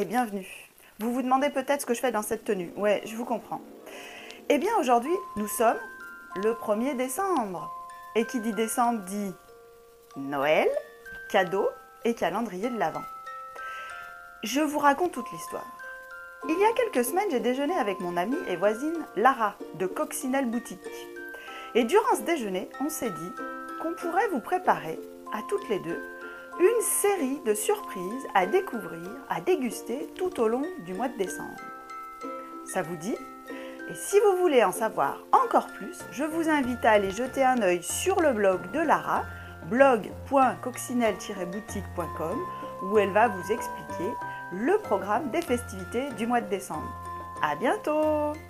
bienvenue. Vous vous demandez peut-être ce que je fais dans cette tenue. Ouais, je vous comprends. Eh bien aujourd'hui, nous sommes le 1er décembre. Et qui dit décembre dit Noël, cadeaux et calendrier de l'Avent. Je vous raconte toute l'histoire. Il y a quelques semaines, j'ai déjeuné avec mon amie et voisine Lara de Coccinelle Boutique. Et durant ce déjeuner, on s'est dit qu'on pourrait vous préparer, à toutes les deux, une série de surprises à découvrir, à déguster tout au long du mois de décembre. Ça vous dit ? Et si vous voulez en savoir encore plus, je vous invite à aller jeter un œil sur le blog de Lara, blog.coccinelle-boutique.com, où elle va vous expliquer le programme des festivités du mois de décembre. À bientôt!